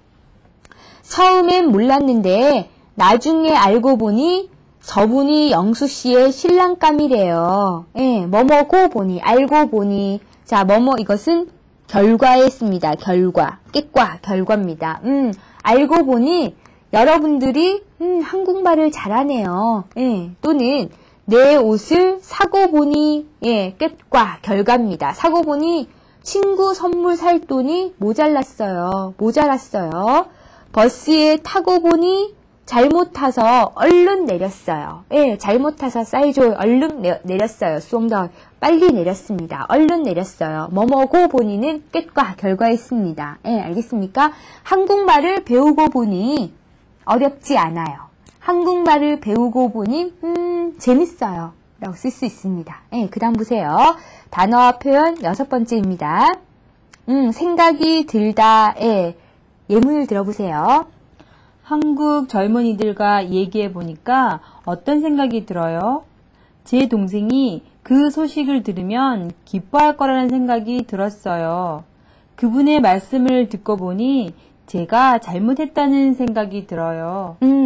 처음엔 몰랐는데 나중에 알고 보니 저분이 영수씨의 신랑감이래요. 예, 뭐뭐고 보니 알고 보니 자, 뭐뭐 이것은 결과에 씁니다. 결과. 깨과 결과입니다. 음, 알고 보니 여러분들이 음, 한국말을 잘하네요. 예, 또는 내 옷을 사고 보니 예, 끝과 결과입니다. 사고 보니 친구 선물 살 돈이 모자랐어요. 모자랐어요. 버스에 타고 보니 잘못 타서 얼른 내렸어요. 예, 잘못 타서 사이조 얼른 내, 내렸어요. 수홍더 빨리 내렸습니다. 얼른 내렸어요. 뭐뭐고 보니는 끝과 결과였습니다. 예, 알겠습니까? 한국말을 배우고 보니 어렵지 않아요. 한국말을 배우고 보니 음, 재밌어요. 라고 쓸 수 있습니다. 예, 그 다음 보세요. 단어와 표현 여섯 번째입니다. 음, 생각이 들다. 예, 예문을 들어보세요. 한국 젊은이들과 얘기해 보니까 어떤 생각이 들어요? 제 동생이 그 소식을 들으면 기뻐할 거라는 생각이 들었어요. 그분의 말씀을 듣고 보니 제가 잘못했다는 생각이 들어요. 음,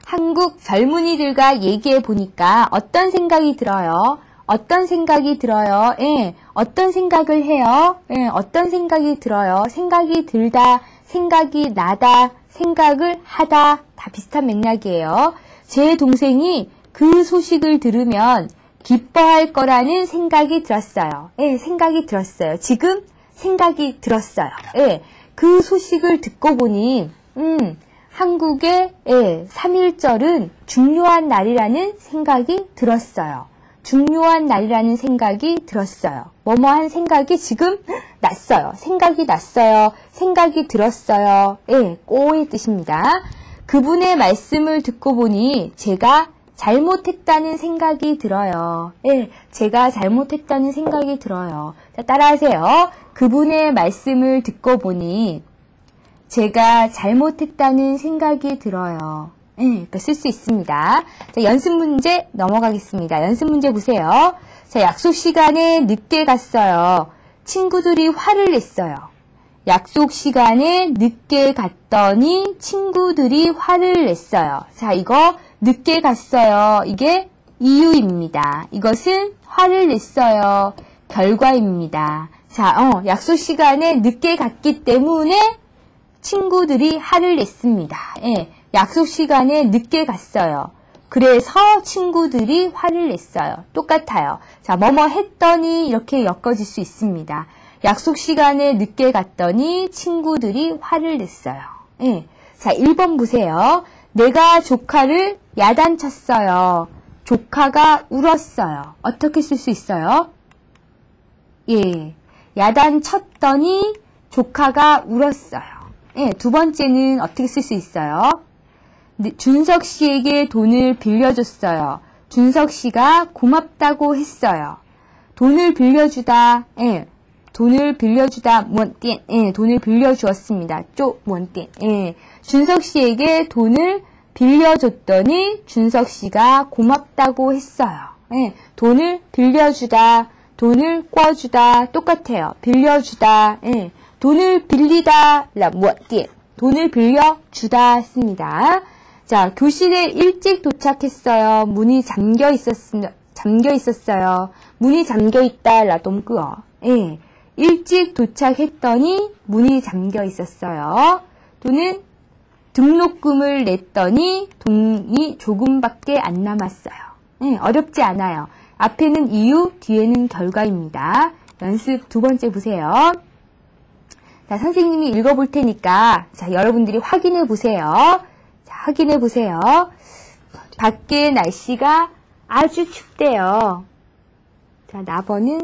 한국 젊은이들과 얘기해 보니까 어떤 생각이 들어요? 어떤 생각이 들어요? 예, 어떤 생각을 해요? 예, 어떤 생각이 들어요? 생각이 들다, 생각이 나다, 생각을 하다, 다 비슷한 맥락이에요. 제 동생이 그 소식을 들으면 기뻐할 거라는 생각이 들었어요. 예, 생각이 들었어요. 지금 생각이 들었어요. 예, 그 소식을 듣고 보니, 음, 한국의 예, 삼일절은 중요한 날이라는 생각이 들었어요. 중요한 날이라는 생각이 들었어요. 뭐뭐한 생각이 지금 났어요. 생각이 났어요. 생각이 들었어요. 예, 꼬의 뜻입니다. 그분의 말씀을 듣고 보니 제가 잘못했다는 생각이 들어요. 예, 제가 잘못했다는 생각이 들어요. 자, 따라하세요. 그분의 말씀을 듣고 보니 제가 잘못했다는 생각이 들어요. 예, 쓸 수 있습니다. 자, 연습 문제 넘어가겠습니다. 연습 문제 보세요. 자, 약속 시간에 늦게 갔어요. 친구들이 화를 냈어요. 약속 시간에 늦게 갔더니 친구들이 화를 냈어요. 자, 이거 늦게 갔어요. 이게 이유입니다. 이것은 화를 냈어요. 결과입니다. 자, 어, 약속 시간에 늦게 갔기 때문에 친구들이 화를 냈습니다. 예, 약속 시간에 늦게 갔어요. 그래서 친구들이 화를 냈어요. 똑같아요. 자, 뭐뭐 했더니 이렇게 엮어질 수 있습니다. 약속 시간에 늦게 갔더니 친구들이 화를 냈어요. 예. 자, 일 번 보세요. 내가 조카를 야단쳤어요. 조카가 울었어요. 어떻게 쓸 수 있어요? 예. 야단쳤더니 조카가 울었어요. 예. 두 번째는 어떻게 쓸 수 있어요? 준석 씨에게 돈을 빌려줬어요. 준석 씨가 고맙다고 했어요. 돈을 빌려주다, 예, 돈을 빌려주다, 뭔店, 예, 돈을 빌려주었습니다. 쪼, 뭔店, 예, 준석 씨에게 돈을 빌려줬더니 준석 씨가 고맙다고 했어요. 예, 돈을 빌려주다, 돈을 꿔주다, 똑같아요. 빌려주다, 예, 돈을 빌리다, 라, 뭔店, 돈을 빌려주다 했습니다. 자, 교실에 일찍 도착했어요. 문이 잠겨 있었, 잠겨 있었어요. 문이 잠겨 있다, 라동끄어. 예. 일찍 도착했더니 문이 잠겨 있었어요. 또는 등록금을 냈더니 돈이 조금밖에 안 남았어요. 예, 어렵지 않아요. 앞에는 이유, 뒤에는 결과입니다. 연습 두 번째 보세요. 자, 선생님이 읽어볼 테니까, 자, 여러분들이 확인해 보세요. 확인해 보세요. 밖에 날씨가 아주 춥대요. 자, 나번은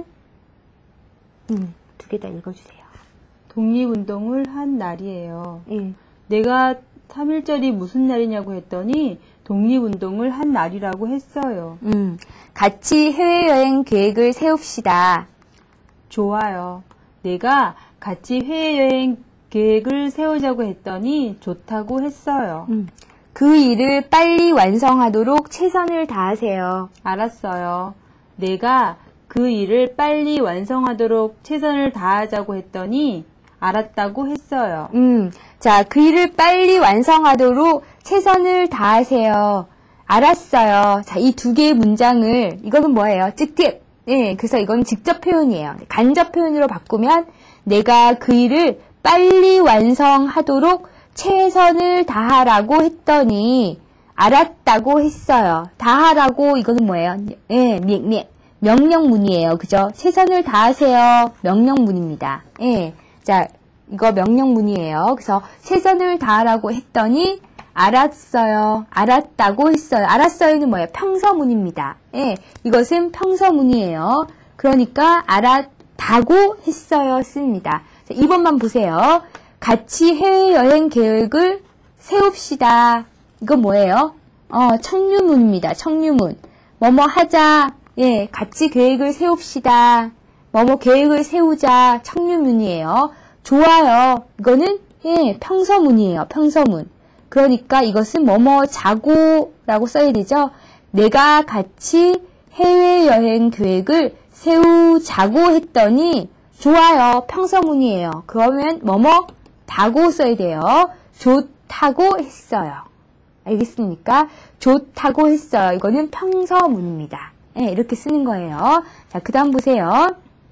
음, 두 개 다 읽어주세요. 독립운동을 한 날이에요. 예. 내가 삼일절이 무슨 날이냐고 했더니 독립운동을 한 날이라고 했어요. 음, 같이 해외여행 계획을 세웁시다. 좋아요. 내가 같이 해외여행 계획을 세우자고 했더니 좋다고 했어요. 음, 그 일을 빨리 완성하도록 최선을 다하세요. 알았어요. 내가 그 일을 빨리 완성하도록 최선을 다하자고 했더니 알았다고 했어요. 음, 자, 그 일을 빨리 완성하도록 최선을 다하세요. 알았어요. 자, 이 두 개의 문장을, 이거는 뭐예요? 직접. 예, 그래서 이건 직접 표현이에요. 간접 표현으로 바꾸면 내가 그 일을 빨리 완성하도록 최선을 다하라고 했더니 알았다고 했어요. 다하라고 이거는 뭐예요? 예, 명, 명, 명령문이에요. 그죠? 최선을 다하세요. 명령문입니다. 예, 자, 이거 명령문이에요. 그래서 최선을 다하라고 했더니 알았어요. 알았다고 했어요. 알았어요는 뭐예요? 평서문입니다. 예, 이것은 평서문이에요. 그러니까 알았다고 했어요. 씁니다. 자, 이 번만 보세요. 같이 해외여행 계획을 세웁시다. 이건 뭐예요? 어, 청유문입니다. 청유문. 뭐뭐 하자. 예, 같이 계획을 세웁시다. 뭐뭐 계획을 세우자. 청유문이에요. 좋아요. 이거는 예, 평서문이에요. 평서문. 그러니까 이것은 뭐뭐 자고라고 써야 되죠. 내가 같이 해외여행 계획을 세우자고 했더니 좋아요. 평서문이에요. 그러면 뭐뭐 다고 써야 돼요. 좋다고 했어요. 알겠습니까? 좋다고 했어요. 이거는 평서문입니다. 예, 이렇게 쓰는 거예요. 자, 그 다음 보세요.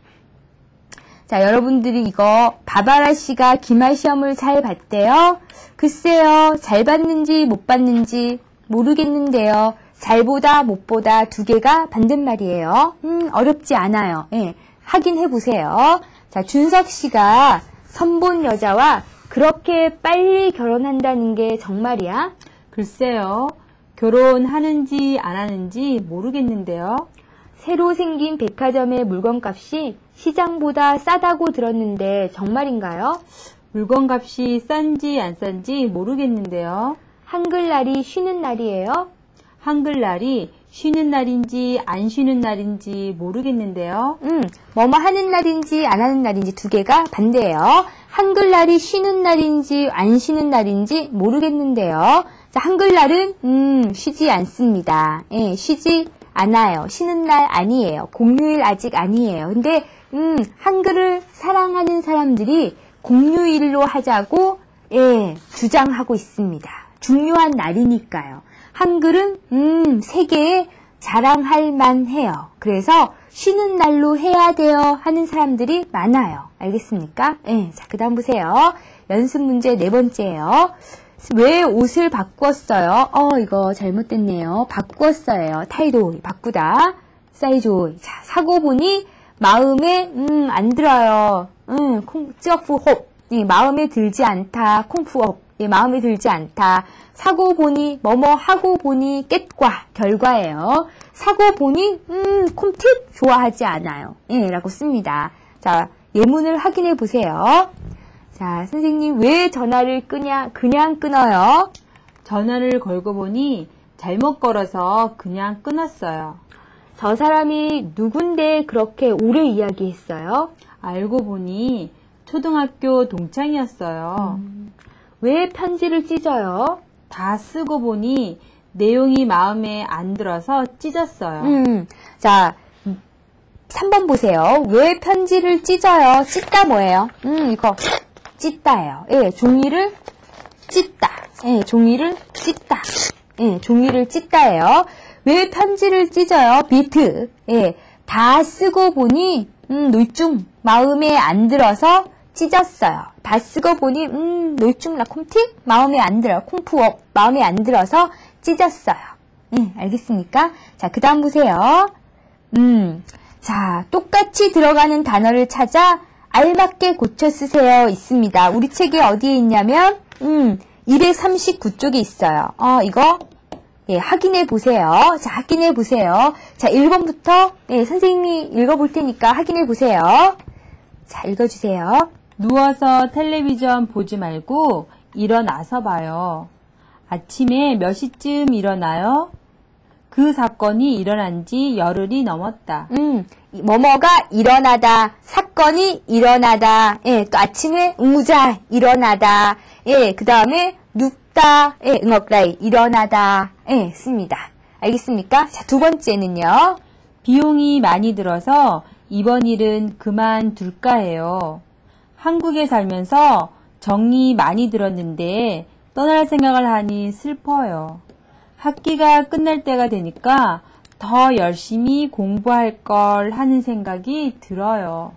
자, 여러분들이 이거 바바라 씨가 기말 시험을 잘 봤대요. 글쎄요, 잘 봤는지 못 봤는지 모르겠는데요. 잘보다 못보다 두 개가 반대말이에요. 음, 어렵지 않아요. 예, 확인해 보세요. 자, 준석 씨가 선본 여자와 그렇게 빨리 결혼한다는 게 정말이야? 글쎄요. 결혼하는지 안 하는지 모르겠는데요. 새로 생긴 백화점의 물건값이 시장보다 싸다고 들었는데 정말인가요? 물건값이 싼지 안 싼지 모르겠는데요. 한글날이 쉬는 날이에요? 한글날이 쉬는 날인지 안 쉬는 날인지 모르겠는데요. 음, 뭐뭐 하는 날인지 안 하는 날인지 두 개가 반대예요. 한글날이 쉬는 날인지 안 쉬는 날인지 모르겠는데요. 자, 한글날은 음, 쉬지 않습니다. 예, 쉬지 않아요. 쉬는 날 아니에요. 공휴일 아직 아니에요. 근데 음, 한글을 사랑하는 사람들이 공휴일로 하자고 예, 주장하고 있습니다. 중요한 날이니까요. 한글은 음, 세계에 자랑할 만해요. 그래서 쉬는 날로 해야 돼요 하는 사람들이 많아요. 알겠습니까? 예, 자, 그 다음 보세요. 연습 문제 네 번째예요. 왜 옷을 바꿨어요? 어, 이거 잘못됐네요. 바꿨어요. 타이도 바꾸다. 사이조. 자, 사고 보니 마음에 음, 안 들어요. 음, 콩, 찌어프홉. 예, 마음에 들지 않다. 콩푸업. 예, 마음에 들지 않다. 사고 보니 뭐뭐 하고 보니 깻과 결과예요. 사고 보니 음, 콩팁 좋아하지 않아요. 예, 라고 씁니다. 자, 예문을 확인해 보세요. 자, 선생님 왜 전화를 끄냐? 그냥 끊어요. 전화를 걸고 보니 잘못 걸어서 그냥 끊었어요. 저 사람이 누군데 그렇게 오래 이야기했어요? 알고 보니 초등학교 동창이었어요. 음, 왜 편지를 찢어요? 다 쓰고 보니 내용이 마음에 안 들어서 찢었어요. 음, 자, 삼 번 보세요. 왜 편지를 찢어요? 찢다 뭐예요? 음, 이거 찢다예요. 예, 종이를 찢다. 예, 종이를 찢다. 예, 종이를 찢다예요. 왜 편지를 찢어요? 비트. 예, 다 쓰고 보니 음, 놀중 마음에 안 들어서 찢었어요. 다 쓰고 보니 음, 놀중 라콤틱 마음에 안 들어요. 콩푸업 마음에 안 들어서 찢었어요. 예, 알겠습니까? 자, 그 다음 보세요. 음, 자, 똑같이 들어가는 단어를 찾아 알맞게 고쳐 쓰세요 있습니다. 우리 책에 어디에 있냐면 음, 이백삼십구 쪽에 있어요. 어, 이거 예, 확인해 보세요. 자, 확인해 보세요. 자, 일 번부터 예, 선생님이 읽어볼 테니까 확인해 보세요. 자, 읽어주세요. 누워서 텔레비전 보지 말고 일어나서 봐요. 아침에 몇 시쯤 일어나요? 그 사건이 일어난 지 열흘이 넘었다. 음, 뭐뭐가 일어나다, 사건이 일어나다, 예, 또 아침에 응우자 일어나다, 예, 그 다음에 눕다, 예, 응억라이 일어나다, 예, 씁니다. 알겠습니까? 자, 두 번째는요. 비용이 많이 들어서 이번 일은 그만둘까 해요. 한국에 살면서 정이 많이 들었는데 떠날 생각을 하니 슬퍼요. 학기가 끝날 때가 되니까 더 열심히 공부할 걸 하는 생각이 들어요.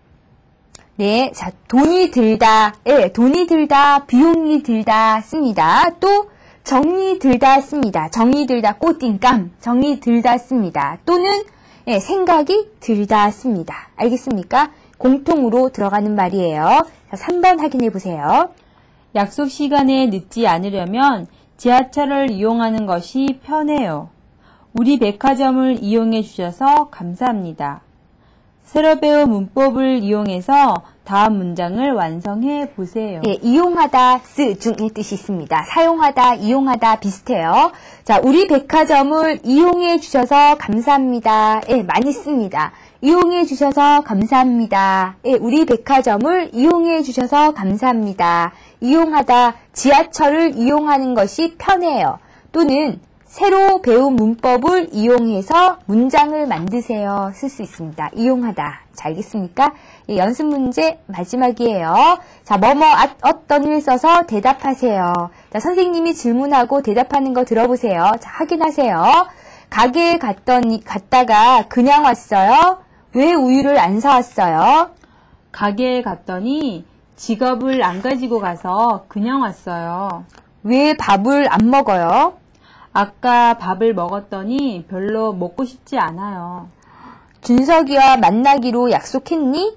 네, 자, 돈이 들다, 예, 돈이 들다, 비용이 들다 씁니다. 또 정이 들다 씁니다. 정이 들다, 꽃띵감, 정이 들다 씁니다. 또는 예, 생각이 들다 씁니다. 알겠습니까? 공통으로 들어가는 말이에요. 자, 삼 번 확인해 보세요. 약속 시간에 늦지 않으려면 지하철을 이용하는 것이 편해요. 우리 백화점을 이용해 주셔서 감사합니다. 새로 배운 문법을 이용해서 다음 문장을 완성해 보세요. 예, 이용하다, 쓰 중의 뜻이 있습니다. 사용하다, 이용하다 비슷해요. 자, 우리 백화점을 이용해 주셔서 감사합니다. 예, 많이 씁니다. 이용해 주셔서 감사합니다. 예, 우리 백화점을 이용해 주셔서 감사합니다. 이용하다, 지하철을 이용하는 것이 편해요. 또는 새로 배운 문법을 이용해서 문장을 만드세요. 쓸 수 있습니다. 이용하다. 자, 알겠습니까? 예, 연습 문제 마지막이에요. 자, 뭐뭐 아, 어떤을 써서 대답하세요. 자, 선생님이 질문하고 대답하는 거 들어보세요. 자, 확인하세요. 가게에 갔더니, 갔다가 그냥 왔어요. 왜 우유를 안 사왔어요? 가게에 갔더니 지갑을 안 가지고 가서 그냥 왔어요. 왜 밥을 안 먹어요? 아까 밥을 먹었더니 별로 먹고 싶지 않아요. 준석이와 만나기로 약속했니?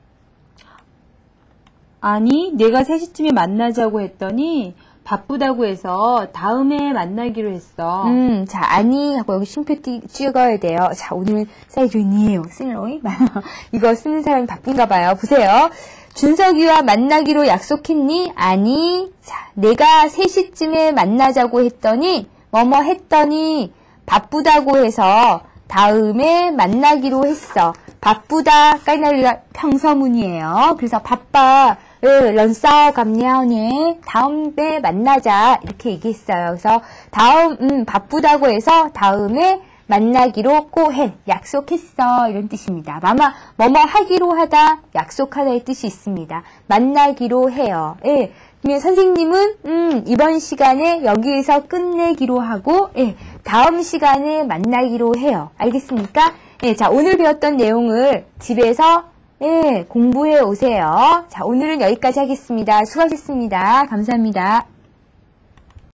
아니, 내가 세 시쯤에 만나자고 했더니 바쁘다고 해서 다음에 만나기로 했어. 음, 자, 아니 하고 여기 쉼표 띄, 찍어야 돼요. 자, 오늘은 사이좋니에요. 쓸로이. 이거 쓰는 사람이 바쁜가 봐요. 보세요. 준석이와 만나기로 약속했니? 아니. 자, 내가 세 시쯤에 만나자고 했더니 뭐뭐 했더니 바쁘다고 해서 다음에 만나기로 했어. 바쁘다 까이나리가 평서문이에요. 그래서 바빠 런싸 감냐오니 다음에 만나자 이렇게 얘기했어요. 그래서 다음 음, 바쁘다고 해서 다음에 만나기로 꼬해 약속했어 이런 뜻입니다. 마마 뭐뭐 하기로 하다 약속하다의 뜻이 있습니다. 만나기로 해요. 예. 그러면 선생님은 음, 이번 시간에 여기에서 끝내기로 하고 예, 다음 시간에 만나기로 해요. 알겠습니까? 예, 자 오늘 배웠던 내용을 집에서 예, 공부해 오세요. 자 오늘은 여기까지 하겠습니다. 수고하셨습니다. 감사합니다.